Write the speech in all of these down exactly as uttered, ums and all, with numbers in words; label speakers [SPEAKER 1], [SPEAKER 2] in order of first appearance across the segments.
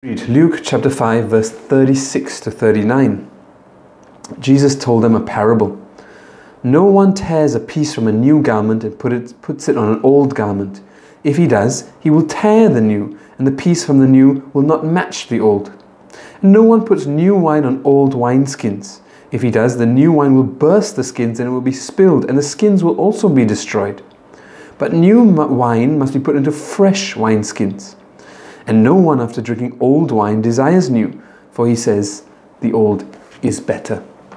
[SPEAKER 1] Read Luke chapter five, verse thirty-six to thirty-nine. Jesus told them a parable. No one tears a piece from a new garment and put it, puts it on an old garment. If he does, he will tear the new, and the piece from the new will not match the old. And no one puts new wine on old wineskins. If he does, the new wine will burst the skins and it will be spilled, and the skins will also be destroyed. But new wine must be put into fresh wineskins. And no one after drinking old wine desires new, for he says, the old is better.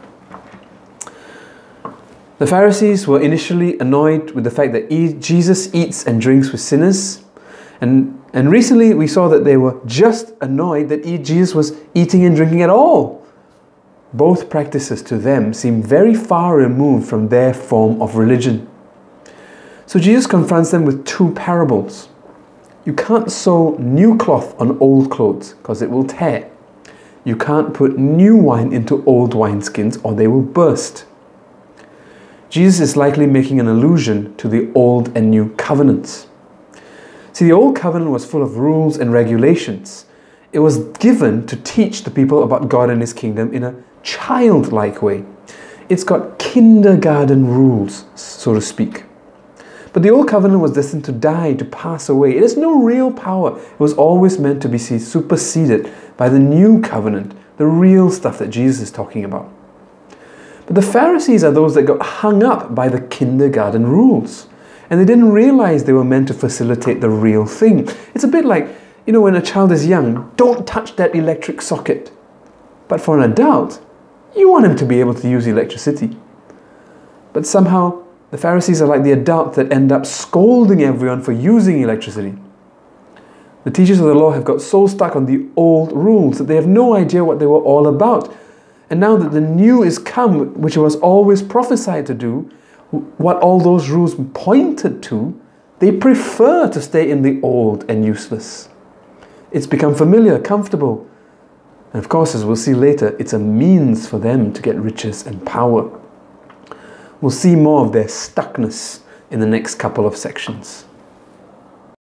[SPEAKER 1] The Pharisees were initially annoyed with the fact that Jesus eats and drinks with sinners. And, and recently we saw that they were just annoyed that Jesus was eating and drinking at all. Both practices to them seem very far removed from their form of religion. So Jesus confronts them with two parables. You can't sew new cloth on old clothes because it will tear. You can't put new wine into old wineskins or they will burst. Jesus is likely making an allusion to the old and new covenants. See, the old covenant was full of rules and regulations. It was given to teach the people about God and His kingdom in a childlike way. It's got kindergarten rules, so to speak. But the old covenant was destined to die, to pass away. It has no real power. It was always meant to be superseded by the new covenant, the real stuff that Jesus is talking about. But the Pharisees are those that got hung up by the kindergarten rules. And they didn't realize they were meant to facilitate the real thing. It's a bit like, you know, when a child is young, don't touch that electric socket. But for an adult, you want him to be able to use electricity. But somehow, the Pharisees are like the adult that end up scolding everyone for using electricity. The teachers of the law have got so stuck on the old rules that they have no idea what they were all about. And now that the new is come, which was always prophesied to do, what all those rules pointed to, they prefer to stay in the old and useless. It's become familiar, comfortable. And of course, as we'll see later, it's a means for them to get riches and power. We'll see more of their stuckness in the next couple of sections.